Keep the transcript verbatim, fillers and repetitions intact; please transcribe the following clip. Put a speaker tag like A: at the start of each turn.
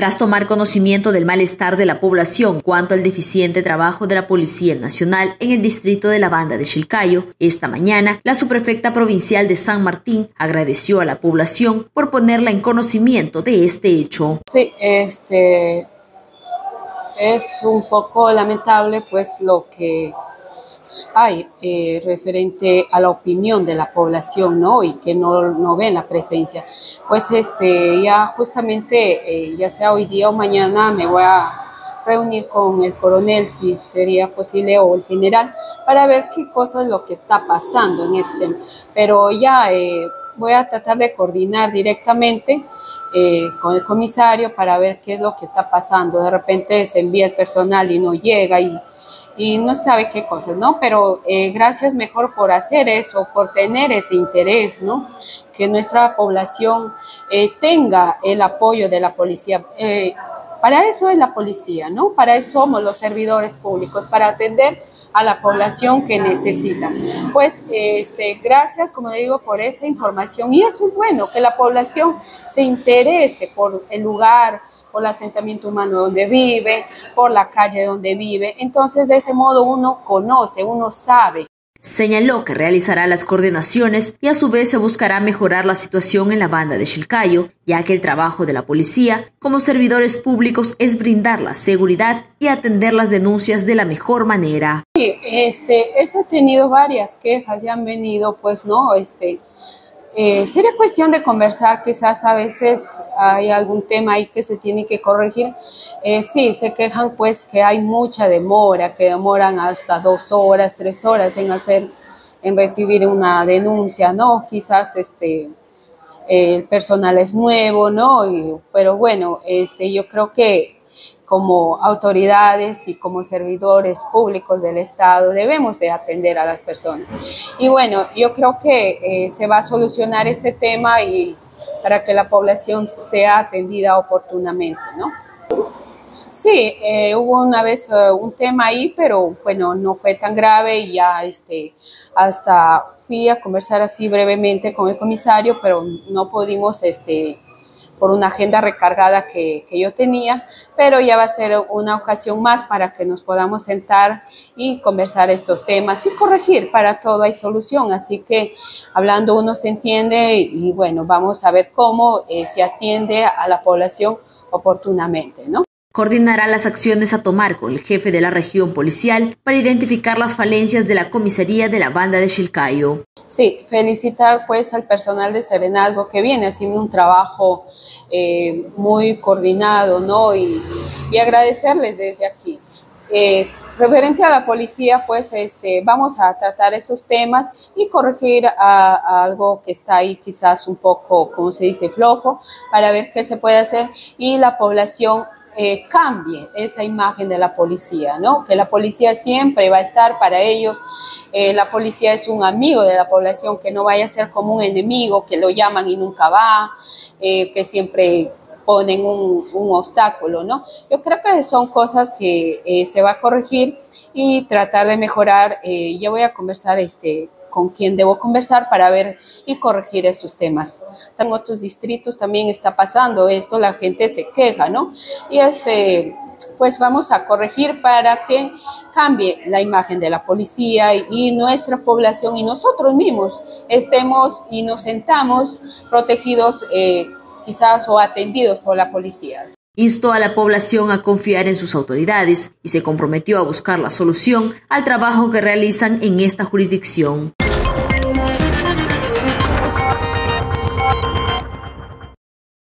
A: Tras tomar conocimiento del malestar de la población cuanto al deficiente trabajo de la Policía Nacional en el distrito de la Banda de Chilcayo, esta mañana la subprefecta provincial de San Martín agradeció a la población por ponerla en conocimiento de este hecho.
B: Sí, este es un poco lamentable pues lo que hay eh, referente a la opinión de la población, ¿no? Y que no, no ven la presencia. Pues este, ya justamente, eh, ya sea hoy día o mañana, me voy a reunir con el coronel, si sería posible, o el general, para ver qué cosa es lo que está pasando en este. Pero ya eh, voy a tratar de coordinar directamente eh, con el comisario para ver qué es lo que está pasando. De repente se envía el personal y no llega y y no sabe qué cosas, ¿no? Pero eh, gracias mejor por hacer eso, por tener ese interés, ¿no? Que nuestra población eh, tenga el apoyo de la policía. Eh, para eso es la policía, ¿no? Para eso somos los servidores públicos, para atender a la población que necesita. Pues, este, gracias, como le digo, por esa información. Y eso es bueno, que la población se interese por el lugar, por el asentamiento humano donde vive, por la calle donde vive. Entonces, de ese modo uno conoce, uno sabe.
A: Señaló que realizará las coordinaciones y a su vez se buscará mejorar la situación en la Banda de Chilcayo, ya que el trabajo de la policía como servidores públicos es brindar la seguridad y atender las denuncias de la mejor manera.
B: Sí, este, eso he tenido varias quejas, ya han venido, pues, ¿no? Este, Eh, sería cuestión de conversar, quizás a veces hay algún tema ahí que se tiene que corregir. Eh, sí, se quejan pues que hay mucha demora, que demoran hasta dos horas, tres horas en hacer, en recibir una denuncia, ¿no? Quizás este, eh, el personal es nuevo, ¿no? Y, pero bueno, este, yo creo que como autoridades y como servidores públicos del Estado debemos de atender a las personas. Y bueno, yo creo que eh, se va a solucionar este tema y para que la población sea atendida oportunamente, ¿no? Sí, eh, hubo una vez uh, un tema ahí, pero bueno, no fue tan grave y ya este, hasta fui a conversar así brevemente con el comisario, pero no pudimos este, por una agenda recargada que, que yo tenía, pero ya va a ser una ocasión más para que nos podamos sentar y conversar estos temas y corregir. Para todo hay solución, así que hablando uno se entiende y, y bueno, vamos a ver cómo eh, se atiende a la población oportunamente, ¿no?
A: Coordinará las acciones a tomar con el jefe de la región policial para identificar las falencias de la comisaría de la Banda de Chilcayo.
B: Sí, felicitar pues al personal de Serenazgo que viene haciendo un trabajo eh, muy coordinado, ¿no? Y, y agradecerles desde aquí. Eh, referente a la policía, pues este, vamos a tratar esos temas y corregir a, a algo que está ahí quizás un poco, como se dice, flojo, para ver qué se puede hacer y la población Eh, cambie esa imagen de la policía, ¿no? Que la policía siempre va a estar para ellos, eh, la policía es un amigo de la población, que no vaya a ser como un enemigo, que lo llaman y nunca va, eh, que siempre ponen un, un obstáculo, ¿no? Yo creo que son cosas que eh, se va a corregir y tratar de mejorar. Eh, yo voy a conversar este con quien debo conversar para ver y corregir esos temas. En otros distritos también está pasando esto, la gente se queja, ¿no? Y es, eh, pues vamos a corregir para que cambie la imagen de la policía y, y nuestra población y nosotros mismos estemos y nos sentamos protegidos eh, quizás o atendidos por la policía.
A: Instó a la población a confiar en sus autoridades y se comprometió a buscar la solución al trabajo que realizan en esta jurisdicción.